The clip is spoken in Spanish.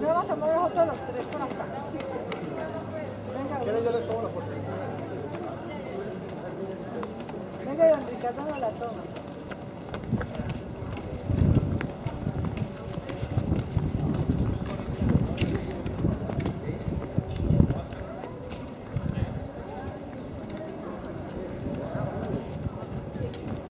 vamos a tomar nosotros los tres por acá. Venga, ¿Quieres yo les tomo la foto? venga, don Ricardo no la toma.